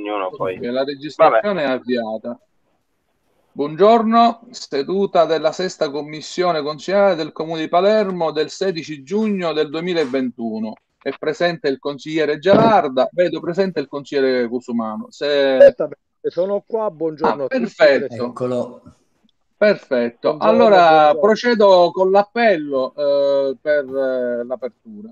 ognuno Ok, poi. la Vabbè, registrazione è avviata. Buongiorno, seduta della sesta commissione consigliare del Comune di Palermo del 16 giugno del 2021. È presente il consigliere Gelarda, vedo presente il consigliere Cusumano. Esattamente, sono qua, buongiorno a tutti. Perfetto, Eccolo. perfetto. Buongiorno, Allora buongiorno. procedo con l'appello per l'apertura.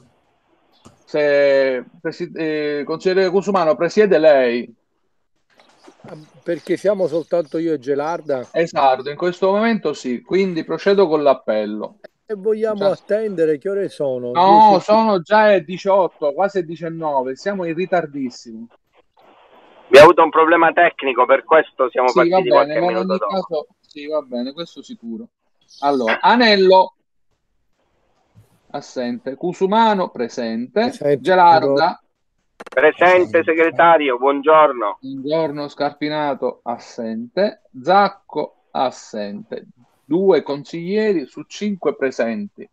Se, consigliere Cusumano, presiede lei. Perché siamo soltanto io e Gelarda Esatto, in questo momento sì, quindi procedo con l'appello. e vogliamo Già- attendere. Che ore sono? No, sono già le 18, quasi 19, siamo in ritardissimo. vi ho avuto un problema tecnico, per questo siamo Sì, va partiti bene, qualche ma in minuto ogni dopo. caso, sì, va bene, questo sicuro. Allora, Anello, assente. Cusumano, presente. Presente, buongiorno. Gelarda, Presente segretario, buongiorno. buongiorno. Scarpinato, assente. Zacco, assente. 2 consiglieri su 5 presenti.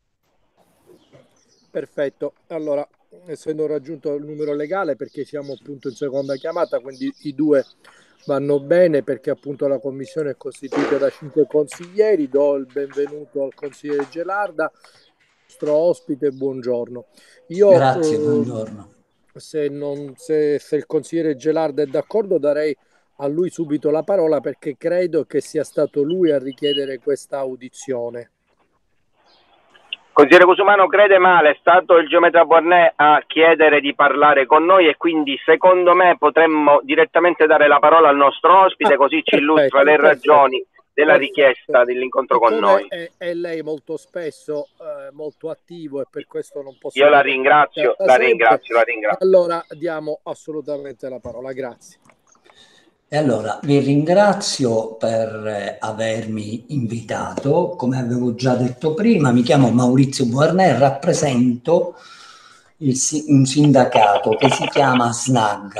Perfetto. Allora, essendo raggiunto il numero legale, perché siamo appunto in seconda chiamata, quindi i due vanno bene perché appunto la commissione è costituita da 5 consiglieri. Do il benvenuto al consigliere Gelarda, nostro ospite, buongiorno. Io, Grazie, buongiorno. se il consigliere Gelarda è d'accordo, darei a lui subito la parola perché credo che sia stato lui a richiedere questa audizione. Consigliere Cusumano crede male, è stato il geometra Bornè a chiedere di parlare con noi e quindi secondo me potremmo direttamente dare la parola al nostro ospite, così ci illustra le ragioni della richiesta dell'incontro con noi. È lei molto spesso molto attivo e per questo non posso Io la dire ringrazio, la ringrazio, la ringrazio. allora diamo assolutamente la parola, grazie. E allora vi ringrazio per avermi invitato. Come avevo già detto prima, mi chiamo Maurizio Buarnè e rappresento un sindacato che si chiama SNAG.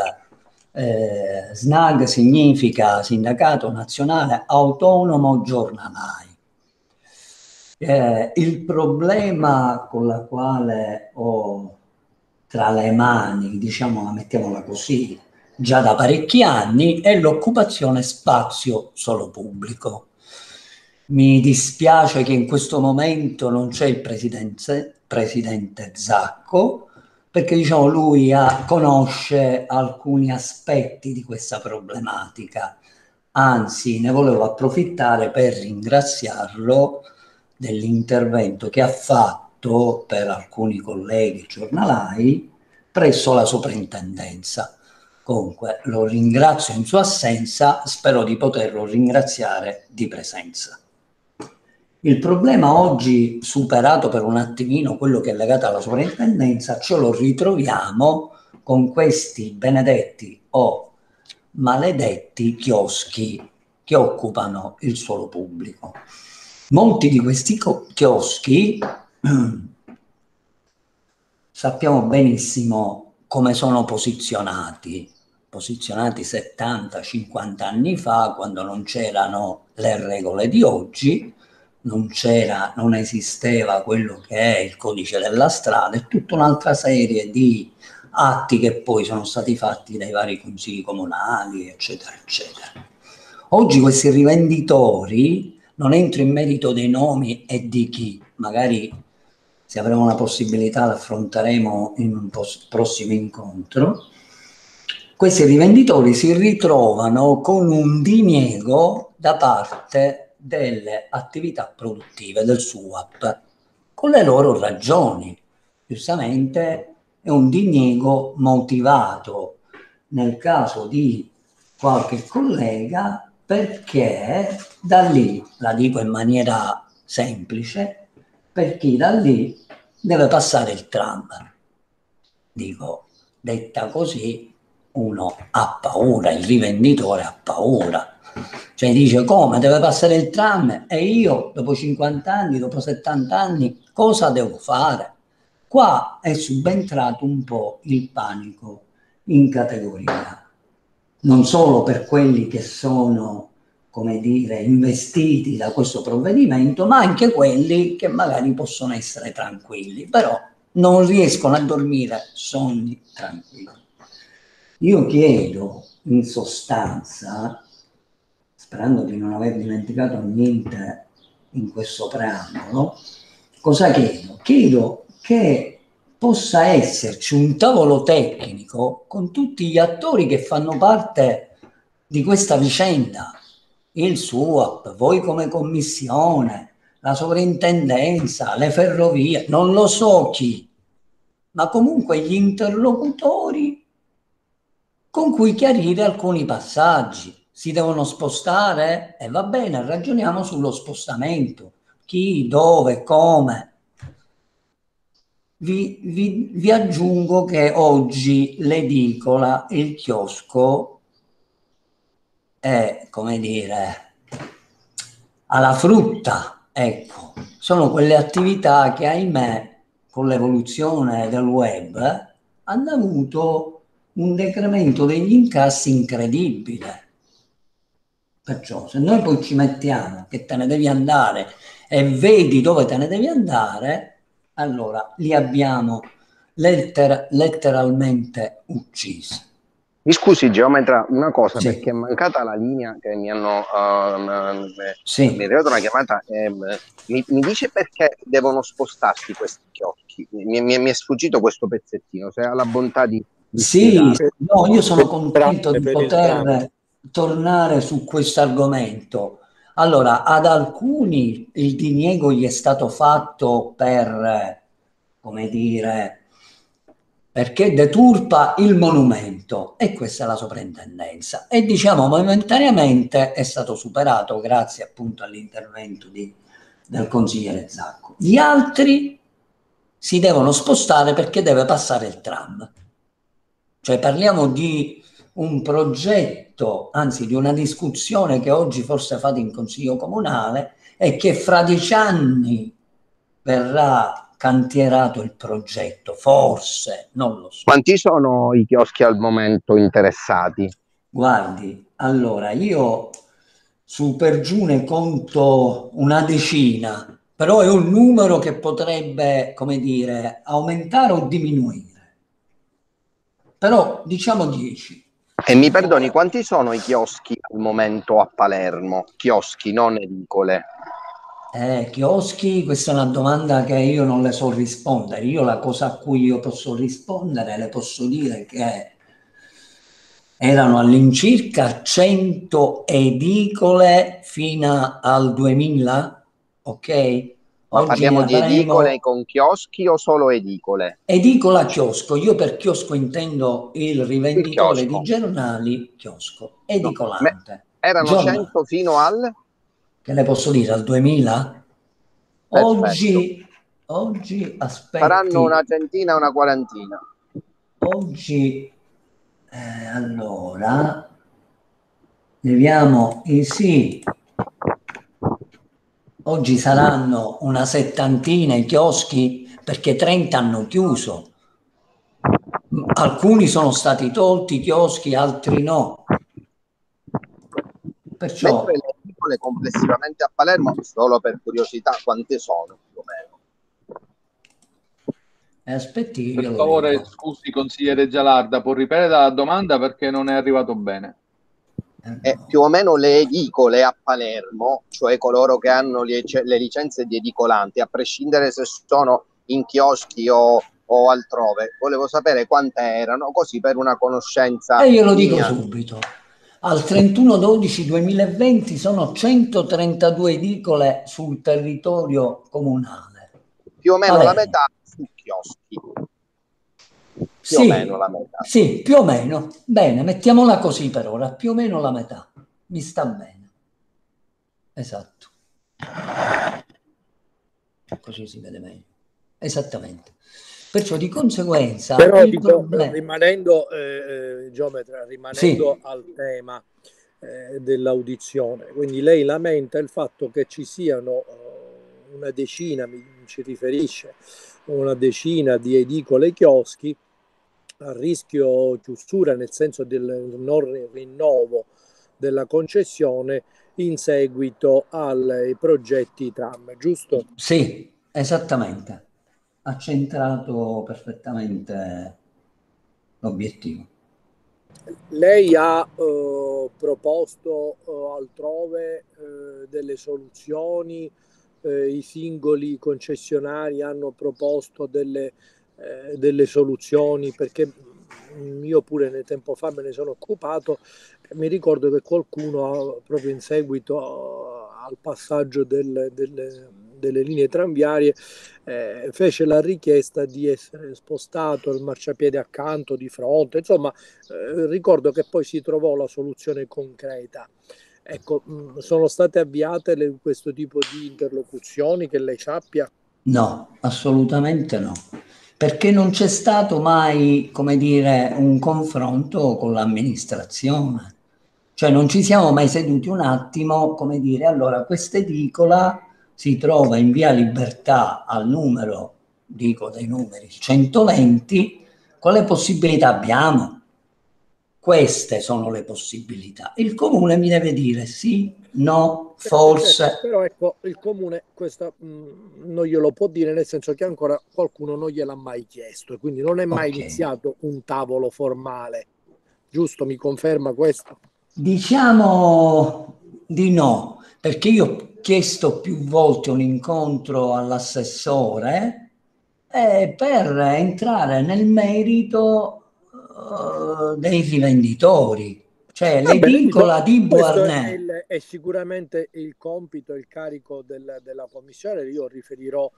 SNAG significa Sindacato Nazionale Autonomo Giornalai. Il problema con la quale ho tra le mani, diciamo, mettiamola così, già da parecchi anni, è l'occupazione spazio solo pubblico. Mi dispiace che in questo momento non c'è il presidente Zacco, perché diciamo, lui conosce alcuni aspetti di questa problematica. Anzi, ne volevo approfittare per ringraziarlo dell'intervento che ha fatto per alcuni colleghi giornalai presso la soprintendenza. Comunque lo ringrazio in sua assenza, spero di poterlo ringraziare di presenza. Il problema oggi, superato per un attimino quello che è legato alla soprintendenza, ce lo ritroviamo con questi benedetti o maledetti chioschi che occupano il suolo pubblico. Molti di questi chioschi sappiamo benissimo come sono posizionati 70-50 anni fa, quando non c'erano le regole di oggi, non esisteva quello che è il codice della strada e tutta un'altra serie di atti che poi sono stati fatti dai vari consigli comunali, eccetera, eccetera. Oggi questi rivenditori, non entro in merito dei nomi e di chi, magari se avremo la possibilità l'affronteremo in un prossimo incontro, questi rivenditori si ritrovano con un diniego da parte delle attività produttive del SUAP, con le loro ragioni. Giustamente è un diniego motivato, nel caso di qualche collega, perché da lì, la dico in maniera semplice, perché da lì deve passare il tram. Dico, detta così, uno ha paura, il rivenditore ha paura. Cioè dice, come, deve passare il tram e io dopo 50 anni, dopo 70 anni, cosa devo fare? Qua è subentrato un po' il panico in categoria, non solo per quelli che sono, come dire, investiti da questo provvedimento, ma anche quelli che magari possono essere tranquilli, però non riescono a dormire sonni tranquilli. Io chiedo in sostanza, sperando di non aver dimenticato niente in questo preambolo, cosa chiedo? Chiedo che possa esserci un tavolo tecnico con tutti gli attori che fanno parte di questa vicenda, il SUAP, voi come commissione, la sovrintendenza, le ferrovie, non lo so chi, ma comunque gli interlocutori con cui chiarire alcuni passaggi. Si devono spostare? E va bene, ragioniamo sullo spostamento. Chi, dove, come. Vi aggiungo che oggi l'edicola, il chiosco, è, come dire, alla frutta, ecco. Sono quelle attività che, ahimè, con l'evoluzione del web, hanno avuto un decremento degli incassi incredibile. Perciò, se noi poi ci mettiamo che te ne devi andare e vedi dove te ne devi andare, allora li abbiamo letteralmente uccisi. Mi scusi, geometra, una cosa, Sì. perché è mancata la linea che mi hanno Sì. mi è arrivata una chiamata. Mi dice perché devono spostarsi questi chioschi? Mi è sfuggito questo pezzettino, se ha la bontà di Sì, spiegarlo. no, io sono contento di per il poter tornare su questo argomento. Allora, ad alcuni il diniego gli è stato fatto per, come dire, perché deturpa il monumento, e questa è la soprintendenza. E diciamo momentaneamente è stato superato grazie appunto all'intervento del consigliere Zacco. Gli altri si devono spostare perché deve passare il tram. Cioè parliamo di un progetto, anzi di una discussione che oggi forse fate in Consiglio Comunale e che fra 10 anni verrà cantierato il progetto, forse, non lo so. Quanti sono i chioschi al momento interessati? Guardi, allora io su per giù ne conto una decina, però è un numero che potrebbe, come dire, aumentare o diminuire. Però diciamo 10. E mi perdoni, quanti sono i chioschi al momento a Palermo? Chioschi, non edicole. Chioschi, questa è una domanda che io non le so rispondere. Io la cosa a cui io posso rispondere, le posso dire che erano all'incirca 100 edicole fino al 2000, ok? Ma Oggi parliamo ne di edicole avremo con chioschi o solo edicole? edicola chiosco. Io per chiosco intendo il Il rivenditore di chiosco. giornali chiosco, No. edicolante. Erano Giornale. 100 fino al... Che le posso dire, al 2000? Perfetto. Oggi Saranno una aspetti, centina, una quarantina. oggi, allora, leviamo i sì, oggi saranno una settantina i chioschi perché 30 hanno chiuso. Alcuni sono stati tolti i chioschi, altri no. Perciò, Mentre le edicole complessivamente a Palermo, solo per curiosità, quante sono più o meno? aspetti che Per io lo favore, vedo. scusi, consigliere Gialarda, può ripetere la domanda perché non è arrivato bene. Più o meno le edicole a Palermo, cioè coloro che hanno le licenze di edicolanti, a prescindere se sono in chioschi o altrove, volevo sapere quante erano, così per una conoscenza E io lo dico mia. subito. Al 31/12/2020 sono 132 edicole sul territorio comunale. Più o meno Palermo. la metà su chioschi. Più o Sì, meno la metà. sì, più o meno. Bene, mettiamola così per ora, più o meno la metà. Mi sta bene. Esatto. Così si vede meglio. Esattamente. Perciò di conseguenza però il problema... rimanendo geometra, rimanendo Sì. al tema dell'audizione, quindi lei lamenta il fatto che ci siano una decina, ci riferisce, una decina di edicole e chioschi a rischio chiusura, nel senso del non rinnovo della concessione in seguito ai progetti tram, giusto? Sì, esattamente. Ha centrato perfettamente l'obiettivo. Lei ha proposto altrove delle soluzioni, i singoli concessionari hanno proposto delle soluzioni, perché io pure nel tempo fa me ne sono occupato. Mi ricordo che qualcuno, proprio in seguito al passaggio delle linee tranviarie, fece la richiesta di essere spostato il marciapiede accanto, di fronte, insomma, ricordo che poi si trovò la soluzione concreta. Ecco, sono state avviate questo tipo di interlocuzioni che lei sappia? No, assolutamente no, perché non c'è stato mai, come dire, un confronto con l'amministrazione. Cioè non ci siamo mai seduti un attimo, come dire, allora questa edicola si trova in via Libertà al numero, dico dei numeri, 120, quale possibilità abbiamo? Queste sono le possibilità. Il comune mi deve dire sì, no, Certo, forse. però ecco, il comune questo non glielo può dire, nel senso che ancora qualcuno non gliel'ha mai chiesto e quindi non è mai Ok. iniziato un tavolo formale. Giusto, mi conferma questo? Diciamo di no, perché io ho chiesto più volte un incontro all'assessore per entrare nel merito dei rivenditori, cioè Va bene, l'edicola di questo Beauharnais. è sicuramente il compito, il carico della commissione. Io riferirò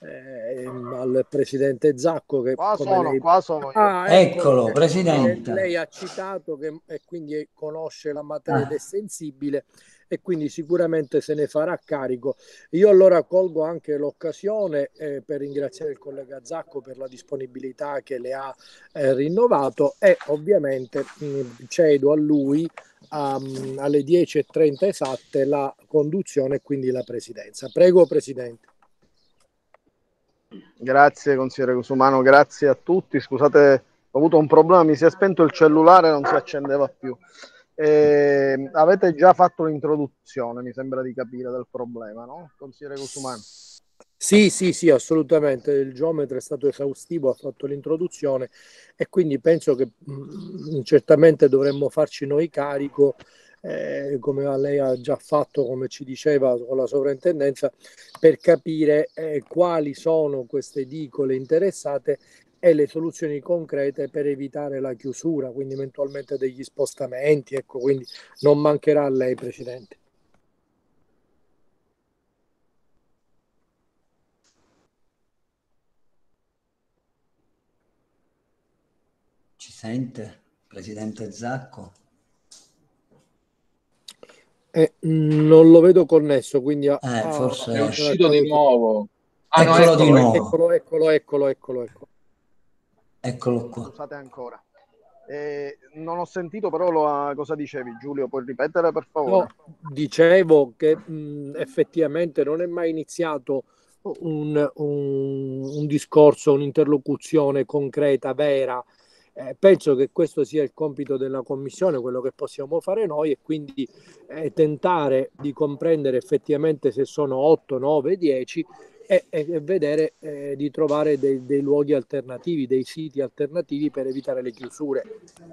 al presidente Zacco che come lei... Qua sono io. Ah, eccolo, Eccolo, presidente. lei ha citato che, e quindi conosce la materia ed è Ah, sensibile e quindi sicuramente se ne farà carico. Io allora colgo anche l'occasione per ringraziare il collega Zacco per la disponibilità che le ha rinnovato e ovviamente cedo a lui alle 10:30 esatte la conduzione e quindi la presidenza. Prego, Presidente. Grazie consigliere Cusumano, grazie a tutti. Scusate, ho avuto un problema, mi si è spento il cellulare, non si accendeva più. Avete già fatto l'introduzione, mi sembra di capire, del problema, no? Consigliere Cusumano. Sì, assolutamente. Il geometra è stato esaustivo, ha fatto l'introduzione e quindi penso che certamente dovremmo farci noi carico, come lei ha già fatto, come ci diceva con la sovrintendenza, per capire quali sono queste edicole interessate e le soluzioni concrete per evitare la chiusura, quindi eventualmente degli spostamenti. Ecco, quindi non mancherà a lei, Presidente. ci sente, presidente Zacco? Non lo vedo connesso, quindi Forse È uscito di nuovo. Ah no, eccolo di eccolo, nuovo, eccolo. eccolo qua. scusate ancora. Non ho sentito però cosa dicevi, Giulio, puoi ripetere per favore? No, dicevo che effettivamente non è mai iniziato un discorso, un'interlocuzione concreta, vera. Penso che questo sia il compito della Commissione, quello che possiamo fare noi e quindi tentare di comprendere effettivamente se sono 8, 9, 10 e vedere di trovare dei luoghi alternativi, dei siti alternativi per evitare le chiusure.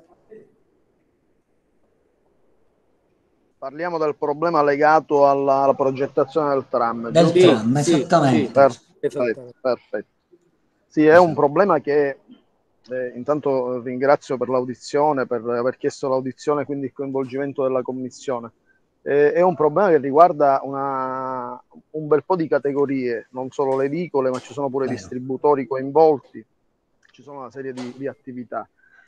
Parliamo del problema legato alla progettazione del tram, Del giusto? tram, esattamente. Esattamente. Perfetto. Sì, è un problema che intanto ringrazio per l'audizione, per aver chiesto l'audizione, quindi il coinvolgimento della Commissione. È un problema che riguarda un bel po' di categorie, non solo le edicole, ma ci sono pure distributori coinvolti, ci sono una serie di attività.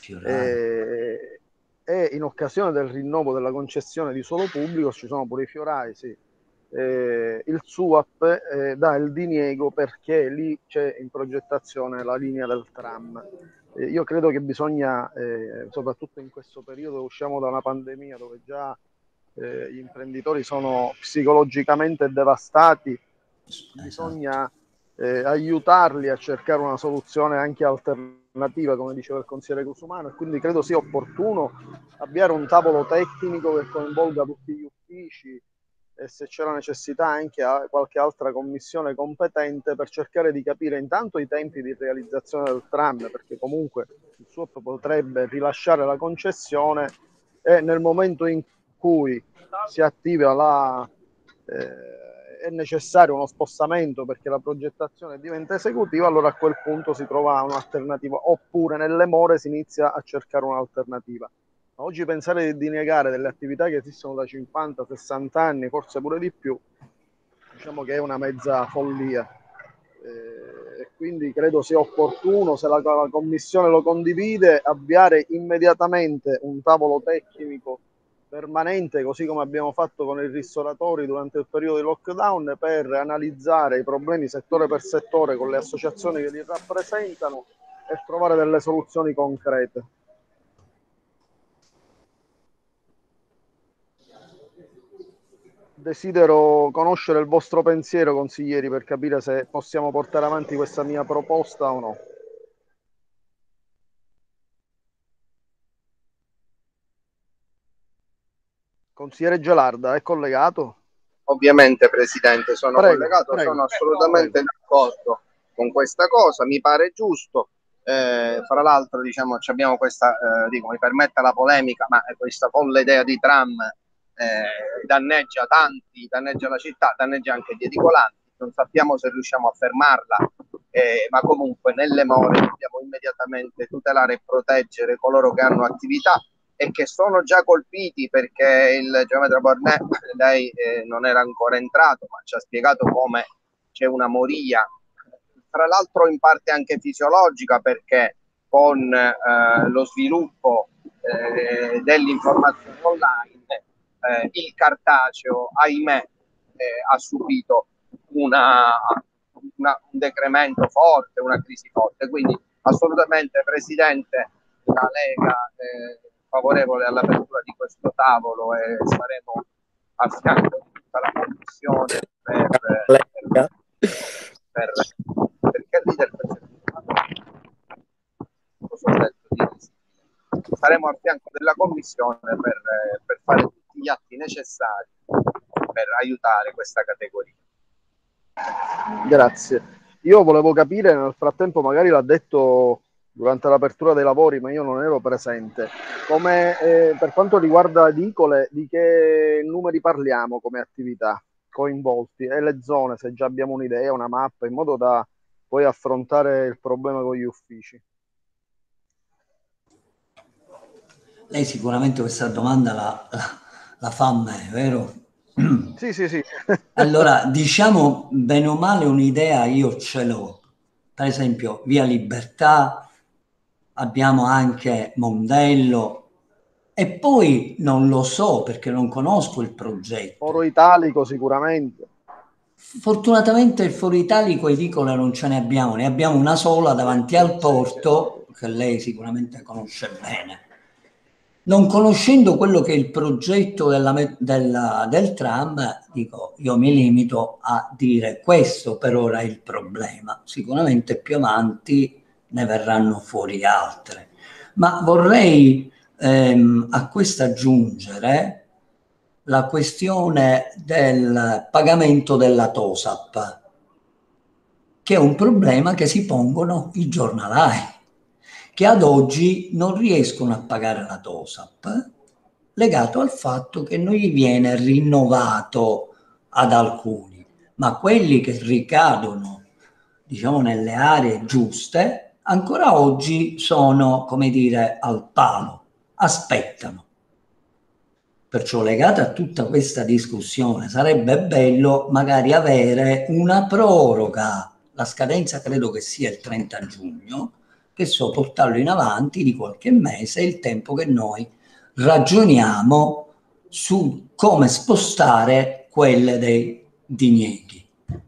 E in occasione del rinnovo della concessione di suolo pubblico ci sono pure i fiorai, sì. Il SUAP dà il diniego perché lì c'è in progettazione la linea del tram. Io credo che bisogna, soprattutto in questo periodo, usciamo da una pandemia dove già gli imprenditori sono psicologicamente devastati, bisogna aiutarli a cercare una soluzione anche alternativa, come diceva il consigliere Cusumano, e quindi credo sia opportuno avviare un tavolo tecnico che coinvolga tutti gli uffici, e se c'è la necessità anche a qualche altra commissione competente per cercare di capire intanto i tempi di realizzazione del tram, perché comunque il SUAP potrebbe rilasciare la concessione e nel momento in cui si attiva è necessario uno spostamento perché la progettazione diventa esecutiva, allora a quel punto si trova un'alternativa, oppure nelle more si inizia a cercare un'alternativa. Oggi pensare di negare delle attività che esistono da 50-60 anni, forse pure di più, diciamo che è una mezza follia. E quindi credo sia opportuno, se la Commissione lo condivide, avviare immediatamente un tavolo tecnico permanente, così come abbiamo fatto con i ristoratori durante il periodo di lockdown, per analizzare i problemi settore per settore con le associazioni che li rappresentano e trovare delle soluzioni concrete. Desidero conoscere il vostro pensiero, consiglieri, per capire se possiamo portare avanti questa mia proposta o no. Consigliere Gelarda, è collegato? Ovviamente, Presidente, sono collegato, sono assolutamente d'accordo con questa cosa, mi pare giusto. Fra l'altro, diciamo, abbiamo questa, mi permetta la polemica, ma questa folle idea di tram danneggia tanti, danneggia la città, danneggia anche gli edicolanti. Non sappiamo se riusciamo a fermarla, ma comunque nelle more dobbiamo immediatamente tutelare e proteggere coloro che hanno attività e che sono già colpiti, perché il geometra Bornè, lei non era ancora entrato, ma ci ha spiegato come c'è una moria, tra l'altro in parte anche fisiologica, perché con lo sviluppo dell'informazione online il cartaceo, ahimè, ha subito un decremento forte, una crisi forte. Quindi assolutamente, Presidente, la Lega favorevole all'apertura di questo tavolo e saremo a fianco di tutta la Commissione perché leader saremo a fianco della Commissione per fare tutti gli atti necessari per aiutare questa categoria. Grazie. Io volevo capire, nel frattempo magari l'ha detto durante l'apertura dei lavori, ma io non ero presente, come per quanto riguarda edicole, di che numeri parliamo come attività coinvolti e le zone, se già abbiamo un'idea, una mappa, in modo da poi affrontare il problema con gli uffici. Lei sicuramente questa domanda la fa a me, vero? Sì. Allora, diciamo, bene o male un'idea io ce l'ho. Per esempio, Via Libertà, abbiamo anche Mondello, e poi non lo so perché non conosco il progetto. Foro Italico sicuramente. Fortunatamente il Foro Italico edicole non ce ne abbiamo una sola davanti al porto, che lei sicuramente conosce bene. Non conoscendo quello che è il progetto del tram, dico, io mi limito a dire questo per ora è il problema. Sicuramente più avanti ne verranno fuori altre. Ma vorrei a questo aggiungere la questione del pagamento della TOSAP, che è un problema che si pongono i giornalai, che ad oggi non riescono a pagare la TOSAP, legato al fatto che non gli viene rinnovato ad alcuni, ma quelli che ricadono, diciamo, nelle aree giuste, ancora oggi sono, come dire, al palo, aspettano. Perciò, legata a tutta questa discussione, sarebbe bello magari avere una proroga. La scadenza credo che sia il 30 giugno, che so portarlo in avanti di qualche mese, il tempo che noi ragioniamo su come spostare quelle dei dinieghi.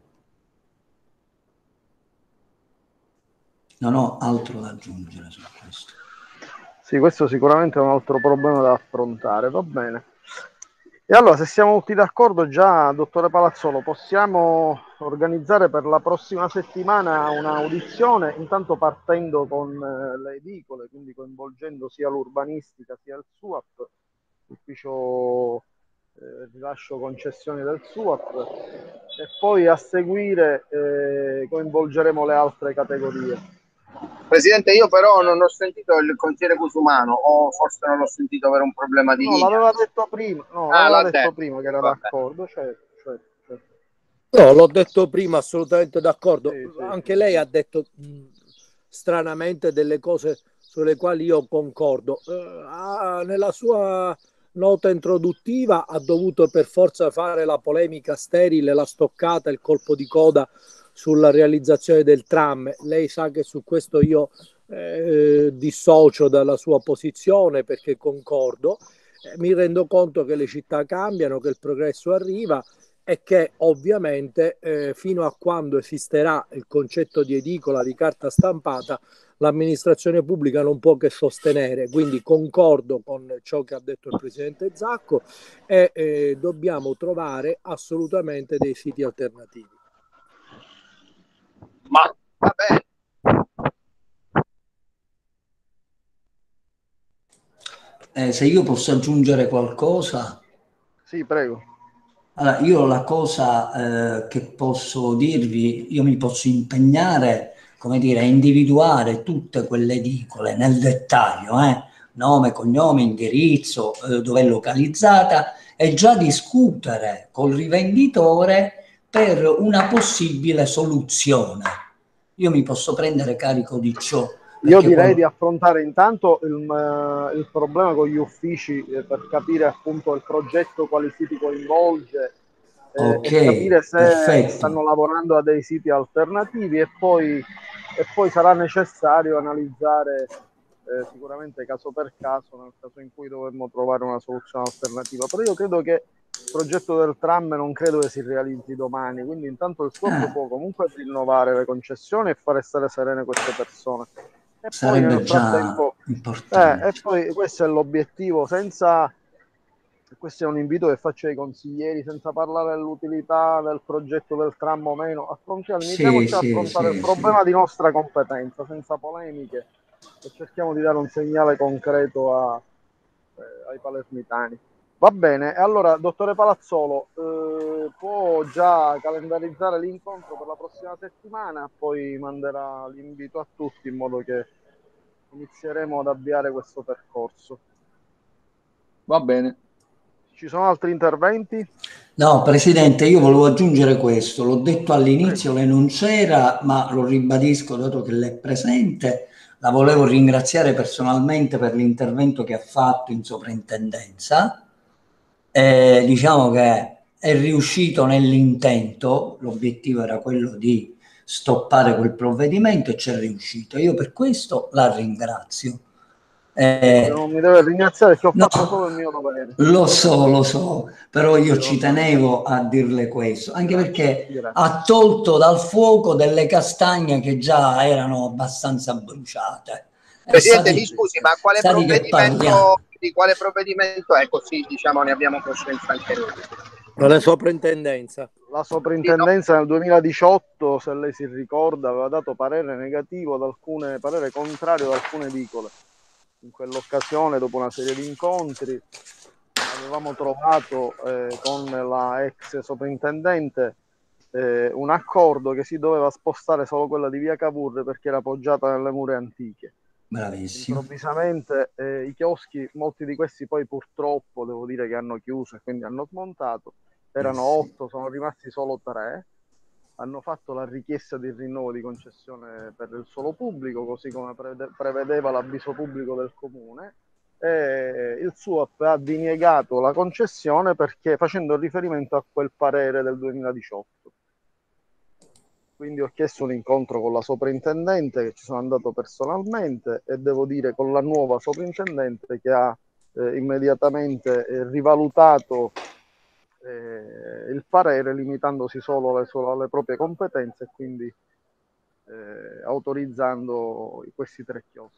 Non ho altro da aggiungere su questo. Sì, questo sicuramente è un altro problema da affrontare, va bene. E allora, se siamo tutti d'accordo già, dottore Palazzolo, possiamo organizzare per la prossima settimana un'audizione, intanto partendo con le edicole, quindi coinvolgendo sia l'urbanistica sia il SUAP, l'ufficio rilascio concessioni del SUAP, e poi a seguire coinvolgeremo le altre categorie. Presidente, io però non ho sentito il consigliere Cusumano, o forse non l'ho sentito per un problema di linea. L'aveva detto prima, l'aveva detto prima che era d'accordo, certo. No, l'ho detto prima, assolutamente d'accordo. Sì, Anche lei ha detto stranamente delle cose sulle quali io concordo. Nella sua nota introduttiva ha dovuto per forza fare la polemica sterile, la stoccata, il colpo di coda sulla realizzazione del tram. Lei sa che su questo io dissocio dalla sua posizione, perché concordo. Mi rendo conto che le città cambiano, che il progresso arriva e che ovviamente fino a quando esisterà il concetto di edicola, di carta stampata, l'amministrazione pubblica non può che sostenere. Quindi concordo con ciò che ha detto il presidente Zacco, e dobbiamo trovare assolutamente dei siti alternativi. Ma va bene. Se io posso aggiungere qualcosa. Sì, prego. Allora, io la cosa che posso dirvi, io mi posso impegnare, come dire, a individuare tutte quelle edicole nel dettaglio, nome, cognome, indirizzo, dove è localizzata, e già discutere col rivenditore per una possibile soluzione. Io mi posso prendere carico di ciò. Io direi di affrontare intanto il problema con gli uffici, per capire appunto il progetto, quali siti coinvolge, e capire se perfetto. stanno lavorando a dei siti alternativi, e poi sarà necessario analizzare sicuramente caso per caso, nel caso in cui dovremmo trovare una soluzione alternativa. Però io credo che il progetto del tram non credo che si realizzi domani, quindi intanto il SUAP può comunque rinnovare le concessioni e fare stare serene queste persone. E sarebbe poi nel frattempo, importante. E poi questo è l'obiettivo, questo è un invito che faccio ai consiglieri, senza parlare dell'utilità del progetto del tram o meno, iniziamoci a affrontare il problema di nostra competenza, senza polemiche, e cerchiamo di dare un segnale concreto ai palermitani. Va bene, e allora, dottore Palazzolo, può già calendarizzare l'incontro per la prossima settimana, poi manderà l'invito a tutti in modo che inizieremo ad avviare questo percorso. Va bene. Ci sono altri interventi? No, Presidente, io volevo aggiungere questo, l'ho detto all'inizio, lei non c'era, ma lo ribadisco dato che lei è presente. La volevo ringraziare personalmente per l'intervento che ha fatto in soprintendenza. Diciamo che è riuscito nell'intento, l'obiettivo era quello di stoppare quel provvedimento e c'è riuscito. Io per questo la ringrazio. Non mi deve ringraziare perché ho fatto solo il mio dovere. Lo so, però io ci tenevo a dirle questo, anche perché ha tolto dal fuoco delle castagne che già erano abbastanza bruciate. Presidente, mi scusi, ma di quale provvedimento è? Così diciamo ne abbiamo coscienza anche noi. La soprintendenza. La soprintendenza nel 2018, se lei si ricorda, aveva dato parere negativo parere contrario ad alcune edicole. In quell'occasione, dopo una serie di incontri, avevamo trovato con la ex soprintendente un accordo che si doveva spostare solo quella di via Cavour perché era appoggiata nelle mura antiche. Bravissimo. Improvvisamente i chioschi, molti di questi poi purtroppo devo dire che hanno chiuso e quindi hanno smontato. Erano 8, sono rimasti solo 3. Hanno fatto la richiesta di rinnovo di concessione per il suolo pubblico, così come prevedeva l'avviso pubblico del comune, e il SUAP ha diniegato la concessione perché facendo riferimento a quel parere del 2018. Quindi ho chiesto un incontro con la soprintendente, che ci sono andato personalmente, e devo dire con la nuova soprintendente che ha immediatamente rivalutato il parere, limitandosi solo alle proprie competenze e quindi autorizzando questi 3 chioschi.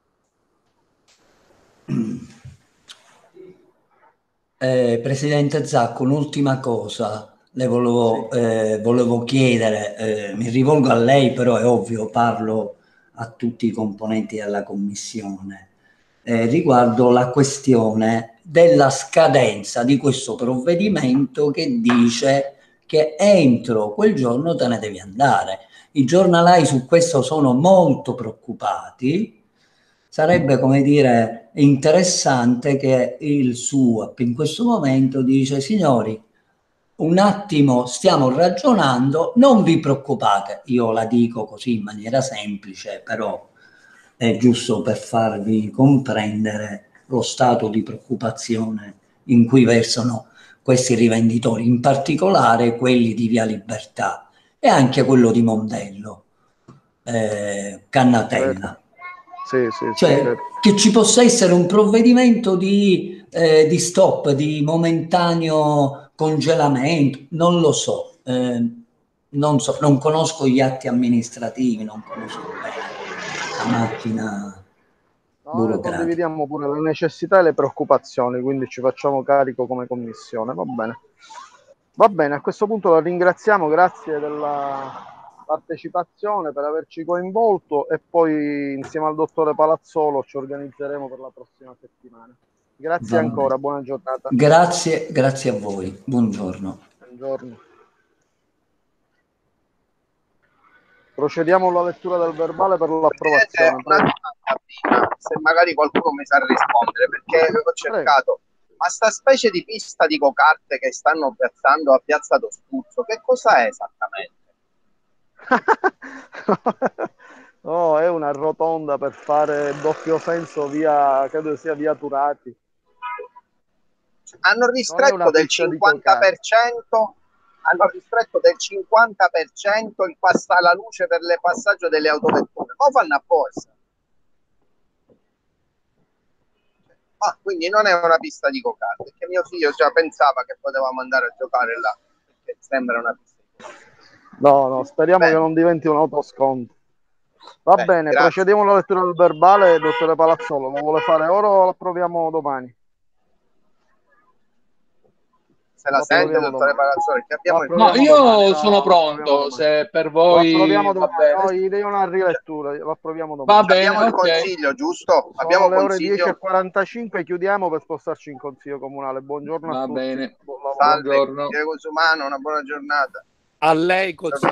Presidente Zacco, un'ultima cosa le volevo chiedere, mi rivolgo a lei, però è ovvio, parlo a tutti i componenti della commissione, riguardo la questione della scadenza di questo provvedimento che dice che entro quel giorno te ne devi andare. I giornalai su questo sono molto preoccupati. Sarebbe, come dire, interessante che il SUAP in questo momento dice: signori, un attimo stiamo ragionando, non vi preoccupate. Io la dico così in maniera semplice, però è giusto per farvi comprendere lo stato di preoccupazione in cui versano questi rivenditori, in particolare quelli di Via Libertà e anche quello di Mondello, Cannatella. Sì, cioè, certo. che ci possa essere un provvedimento di stop, di momentaneo congelamento, non lo so, non conosco gli atti amministrativi, non conosco bene la macchina burocratica. Condividiamo pure le necessità e le preoccupazioni, quindi ci facciamo carico come commissione, va bene. Va bene, a questo punto la ringraziamo, grazie della partecipazione, per averci coinvolto, e poi insieme al dottore Palazzolo ci organizzeremo per la prossima settimana. Grazie ancora, buona giornata. Grazie a voi, buongiorno. Buongiorno. Procediamo alla lettura del verbale per l'approvazione. Se magari qualcuno mi sa rispondere, perché ho cercato. Ma sta specie di pista di go-kart che stanno piazzando a Piazza d'Ospuzzo, che cosa è esattamente? Oh, è una rotonda per fare doppio senso via, credo sia via Turati. Hanno ristretto del 50%, hanno ristretto del 50% la luce per il passaggio delle autovetture. Come fanno apposta? Ah, quindi non è una pista di go-kart, perché mio figlio già pensava che potevamo andare a giocare là, perché sembra una pista di go-kart. No, speriamo che non diventi un autosconto. Va bene, grazie. Procediamo alla lettura del verbale. Dottore Palazzolo, lo vuole fare ora o lo approviamo domani? Se la sente, dottore Palazzolo? No, io sono pronto, se per voi... Lo approviamo domani, no, gli devo una rilettura, lo approviamo domani. Va bene, abbiamo il consiglio, giusto? Abbiamo le ore 10:45, chiudiamo per spostarci in consiglio comunale. Buongiorno a tutti. Va bene. Salve, Diego Sumano, una buona giornata. A lei,